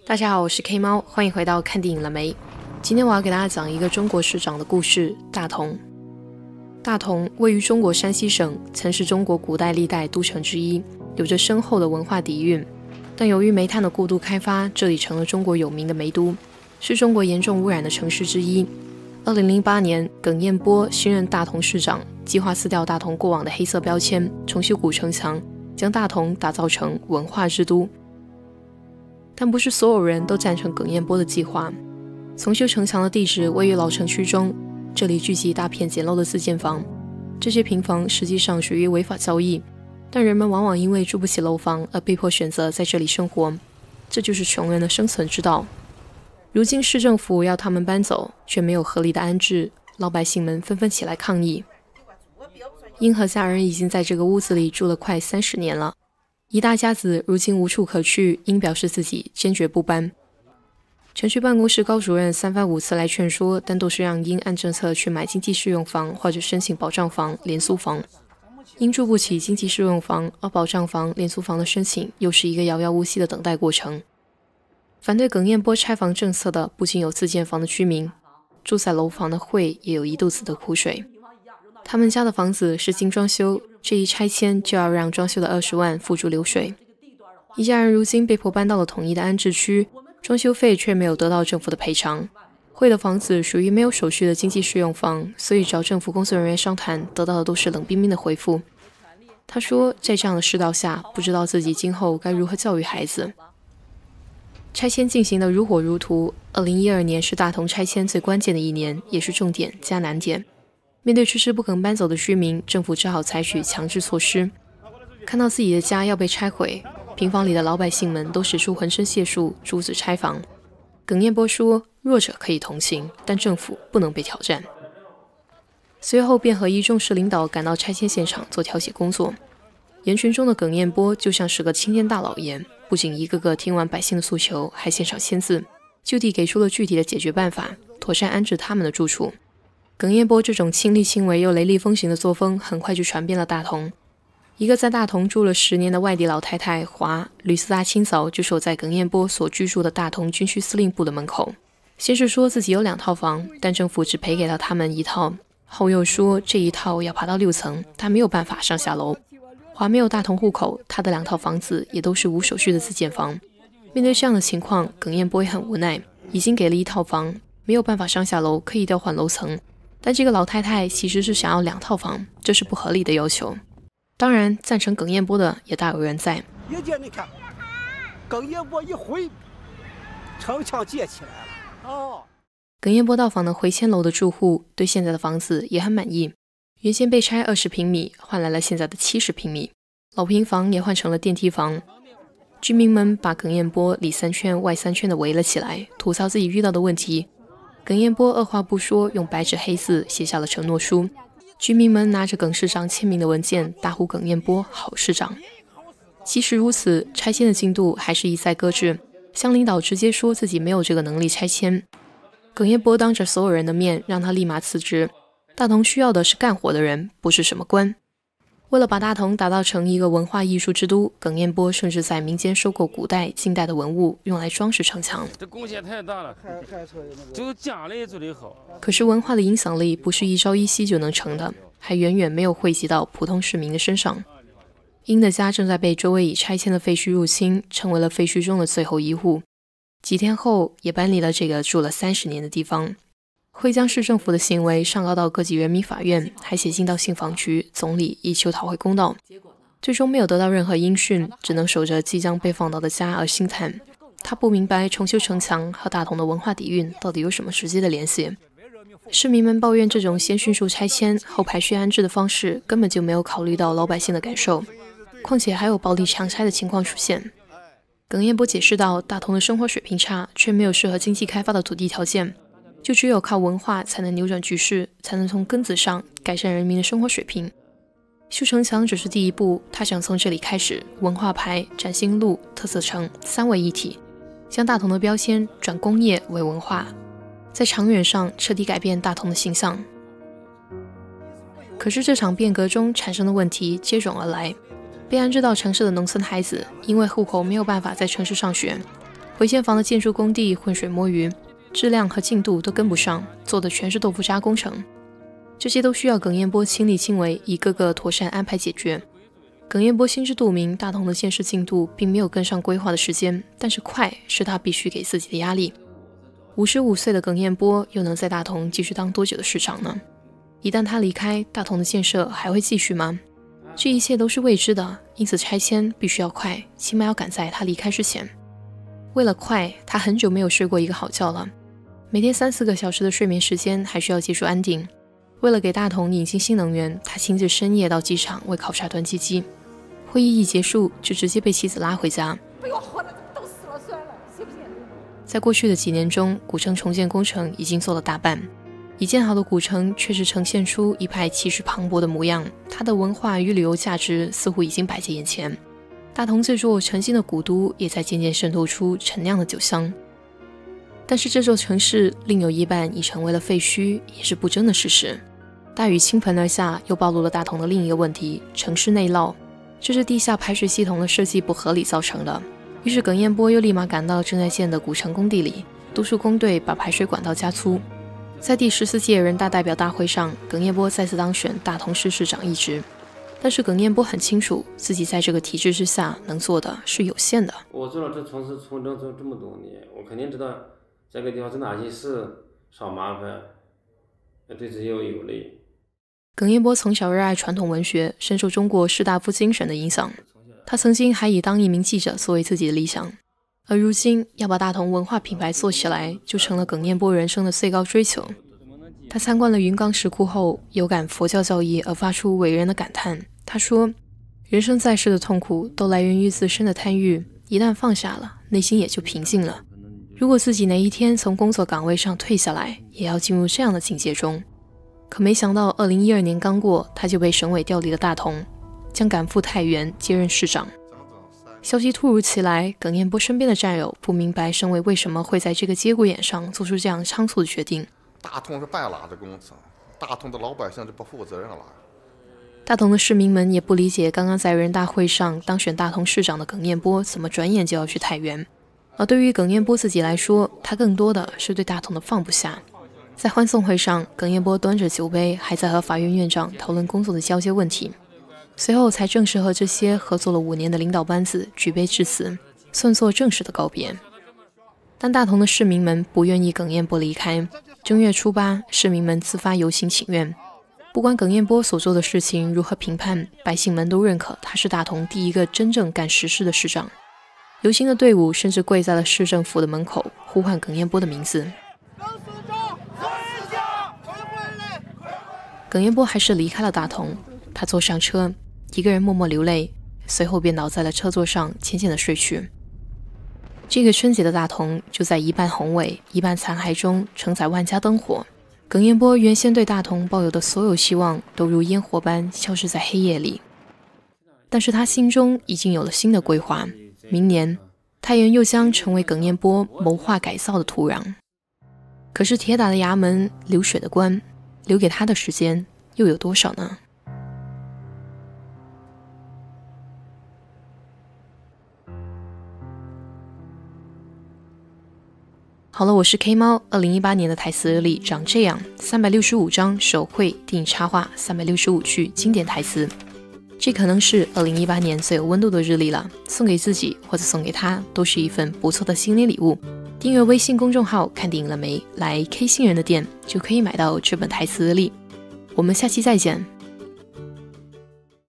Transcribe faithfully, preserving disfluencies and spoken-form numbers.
大家好，我是 K 猫，欢迎回到看电影了没？今天我要给大家讲一个中国市长的故事——大同。大同位于中国山西省，曾是中国古代历代都城之一，有着深厚的文化底蕴。但由于煤炭的过度开发，这里成了中国有名的煤都，是中国严重污染的城市之一。二零零八年，耿彦波新任大同市长，计划撕掉大同过往的黑色标签，重修古城墙，将大同打造成文化之都。但不是所有人都赞成耿彦波的计划。重修城墙的地址位于老城区中，这里聚集一大片简陋的自建房，这些平房实际上属于违法交易，但人们往往因为住不起楼房而被迫选择在这里生活，这就是穷人的生存之道。如今市政府要他们搬走，却没有合理的安置，老百姓们纷纷起来抗议。英和家人已经在这个屋子里住了快三十年了，一大家子如今无处可去，应表示自己坚决不搬。城区办公室高主任三番五次来劝说，但都是让英按政策去买经济适用房或者申请保障房、廉租房。因住不起经济适用房，而保障房、廉租房的申请又是一个遥遥无期的等待过程。反对耿彦波拆房政策的不仅有自建房的居民，住在楼房的会也有一肚子的苦水。他们家的房子是精装修，这一拆迁就要让装修的二十万付诸流水。一家人如今被迫搬到了统一的安置区，装修费却没有得到政府的赔偿。会的房子属于没有手续的经济适用房，所以找政府工作人员商谈，得到的都是冷冰冰的回复。他说，在这样的世道下，不知道自己今后该如何教育孩子。拆迁进行得如火如荼，二零一二年是大同拆迁最关键的一年，也是重点加难点。面对迟迟不肯搬走的居民，政府只好采取强制措施。看到自己的家要被拆毁，平房里的老百姓们都使出浑身解数阻止拆房。耿彦波说，弱者可以同情，但政府不能被挑战。随后便和一众市领导赶到拆迁现场做调解工作。人群中的耿彦波就像是个青天大老爷，不仅一个个听完百姓的诉求，还现场签字，就地给出了具体的解决办法，妥善安置他们的住处。耿彦波这种亲力亲为又雷厉风行的作风很快就传遍了大同。一个在大同住了十年的外地老太太华，屡次大清早就守在耿彦波所居住的大同军区司令部的门口。先是说自己有两套房，但政府只赔给了他们一套，后又说这一套要爬到六层，他没有办法上下楼。华没有大同户口，他的两套房子也都是无手续的自建房。面对这样的情况，耿彦波也很无奈，已经给了一套房，没有办法上下楼，可以调换楼层。但这个老太太其实是想要两套房，这是不合理的要求。当然，赞成耿彦波的也大有人在。 一见你看，耿彦波一回，城墙建起来了。哦， 耿彦波到访的回迁楼的住户对现在的房子也很满意。原先被拆二十平米，换来了现在的七十平米，老平房也换成了电梯房。居民们把耿彦波里三圈外三圈的围了起来，吐槽自己遇到的问题。耿彦波二话不说，用白纸黑字写下了承诺书。居民们拿着耿市长签名的文件，大呼耿彦波好市长。即使如此，拆迁的进度还是一再搁置。乡领导直接说自己没有这个能力拆迁。耿彦波当着所有人的面让他立马辞职。大同需要的是干活的人，不是什么官。为了把大同打造成一个文化艺术之都，耿彦波甚至在民间收购古代、近代的文物，用来装饰城墙。 这贡献太大了，就家里做得好。 可是文化的影响力不是一朝一夕就能成的，还远远没有惠及到普通市民的身上。英的家正在被周围已拆迁的废墟入侵，成为了废墟中的最后一户。几天后，也搬离了这个住了三十年的地方。会将市政府的行为上告到各级人民法院，还写信到信访局、总理，以求讨回公道。最终没有得到任何音讯，只能守着即将被放倒的家而心叹。他不明白重修城墙和大同的文化底蕴到底有什么直接的联系。市民们抱怨这种先迅速拆迁后排序安置的方式根本就没有考虑到老百姓的感受，况且还有暴力强拆的情况出现。耿彦波解释道，大同的生活水平差，却没有适合经济开发的土地条件。就只有靠文化才能扭转局势，才能从根子上改善人民的生活水平。修城墙只是第一步，他想从这里开始，文化牌、崭新路、特色城三位一体，将大同的标签转工业为文化，在长远上彻底改变大同的形象。可是这场变革中产生的问题接踵而来，被安置到城市的农村孩子因为户口没有办法在城市上学， 回迁房的建筑工地浑水摸鱼，质量和进度都跟不上，做的全是豆腐渣工程。这些都需要耿彦波亲力亲为，一个个妥善安排解决。耿彦波心知肚明，大同的建设进度并没有跟上规划的时间，但是快是他必须给自己的压力。五十五岁的耿彦波又能在大同继续当多久的市长呢？一旦他离开，大同的建设还会继续吗？这一切都是未知的，因此拆迁必须要快，起码要赶在他离开之前。为了快，他很久没有睡过一个好觉了，每天三四个小时的睡眠时间还需要技术安定。为了给大同引进新能源，他亲自深夜到机场为考察端机机。会议一结束，就直接被妻子拉回家。 不要活了，都死了算了，信不信？ 在过去的几年中，古城重建工程已经做了大半，已建好的古城确实呈现出一派气势磅礴的模样，它的文化与旅游价值似乎已经摆在眼前。大同这座诚新的古都也在渐渐渗透出陈酿的酒香。但是这座城市另有一半已成为了废墟，也是不争的事实。大雨倾盆而下，又暴露了大同的另一个问题：城市内涝。这是地下排水系统的设计不合理造成的。于是耿彦波又立马赶到正在建的古城工地里，督促工队把排水管道加粗。在第十四届人大代表大会上，耿彦波再次当选大同市市长一职。但是耿彦波很清楚，自己在这个体制之下能做的是有限的。 我做了这从事从政这么多年，我肯定知道这个地方是哪些事少麻烦，对自己有有利。 耿彦波从小热爱传统文学，深受中国士大夫精神的影响。他曾经还以当一名记者作为自己的理想，而如今要把大同文化品牌做起来，就成了耿彦波人生的最高追求。他参观了云冈石窟后，有感佛教教义而发出伟人的感叹。他说，人生在世的痛苦都来源于自身的贪欲，一旦放下了，内心也就平静了。如果自己哪一天从工作岗位上退下来，也要进入这样的境界中。可没想到二零一二年刚过，他就被省委调离了大同，将赶赴太原接任市长。消息突如其来，耿彦波身边的战友不明白省委为什么会在这个节骨眼上做出这样仓促的决定。 大同是半拉的工程，大同的老百姓就不负责任了。 大同的市民们也不理解刚刚在人大会上当选大同市长的耿彦波怎么转眼就要去太原。而对于耿彦波自己来说，他更多的是对大同的放不下。在欢送会上，耿彦波端着酒杯，还在和法院院长讨论工作的交接问题，随后才正式和这些合作了五年的领导班子举杯致辞，算作正式的告别。但大同的市民们不愿意耿彦波离开，正月初八，市民们自发游行请愿。不管耿彦波所做的事情如何评判，百姓们都认可他是大同第一个真正干实事的市长。游行的队伍甚至跪在了市政府的门口，呼唤耿彦波的名字。耿彦波还是离开了大同，他坐上车，一个人默默流泪，随后便倒在了车座上，浅浅的睡去。这个春节的大同，就在一半宏伟一半残骸中承载万家灯火。耿彦波原先对大同抱有的所有希望，都如烟火般消失在黑夜里。但是他心中已经有了新的规划，明年太原又将成为耿彦波谋划改造的土壤。可是铁打的衙门，流水的官，留给他的时间又有多少呢？好了，我是 K 猫。二零一八年的台词日历长这样：三百六十五张手绘电影插画，三百六十五句经典台词。这可能是二零一八年最有温度的日历了，送给自己或者送给他，都是一份不错的心理礼物。订阅微信公众号看电影了没，来 K 星人的店就可以买到这本台词日历。我们下期再见。